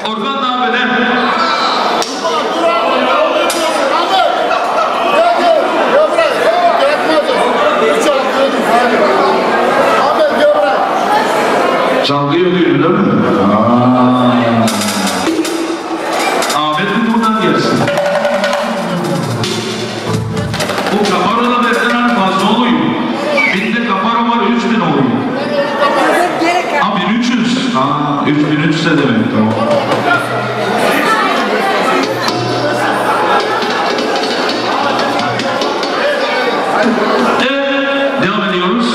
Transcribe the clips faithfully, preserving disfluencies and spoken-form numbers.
Orhan ne haber? Çalgıyı ödüyor değil mi? Aaa. Ahmet mi buradan gelsin? Bu kaparoda verden fazla oluyor. Binde kaparo var üç bin oluyor. Ha bin üç yüz. Ha üç bin üç yüz de demek tamam. Evet, devam ediyoruz.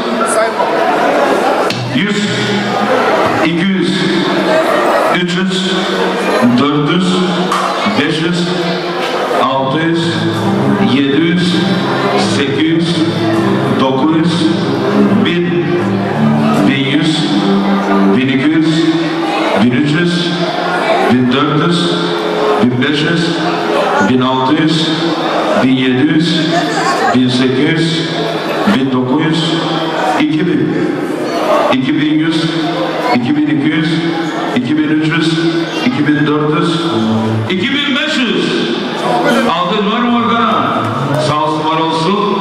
yüz, iki yüz, üç yüz, dört yüz, beş yüz, altı yüz, yedi yüz, sekiz yüz, dokuz yüz, bin, bin yüz, bin iki yüz, bin üç yüz, bin dört yüz, bin beş yüz, bin altı yüz, bin yedi yüz, bin sekiz yüz, bin dokuz yüz, iki bin. iki bin yüz, iki bin iki yüz, iki bin üç yüz, iki bin dört yüz, iki bin beş yüz. Aldın var mı Orhan'a? Sağ olsun var olsun.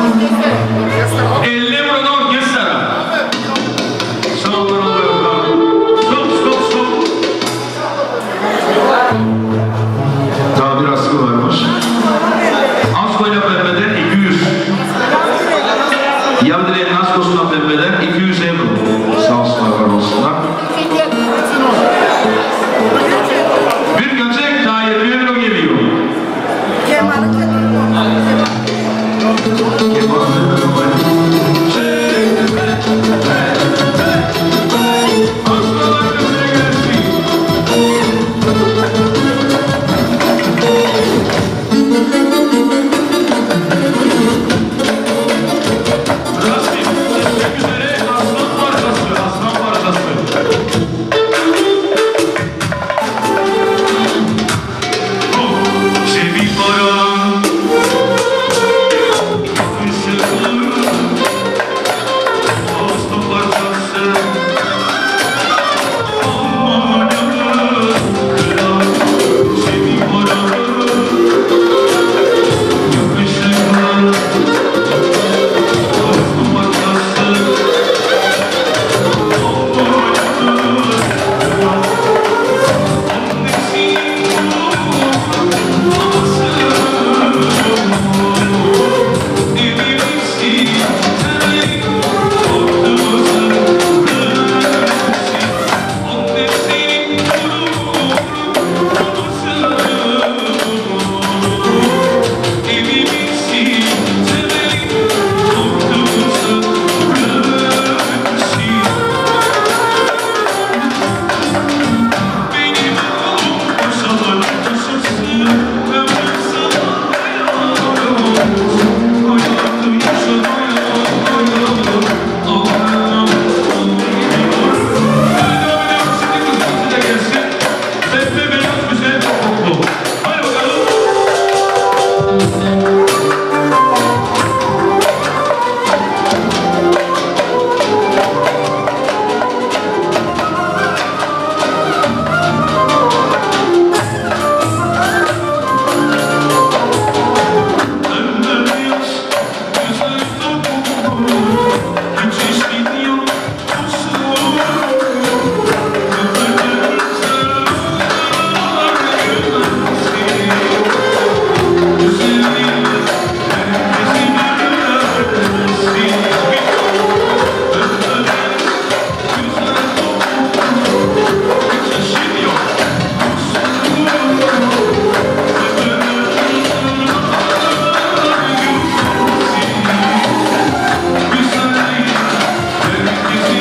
elli burada orkestra. Sağ olun Orhan. Stop stop stop. Daha bir askı varmış. Askoyla beraber iki yüz. Yavdilerin askosuna beraber iki yüz euro. Sağ olsunlar, var olsunlar. Bir göçek daha yirmi euro geliyor.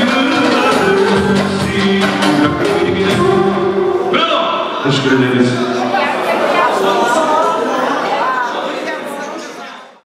Teşekkür ederiz.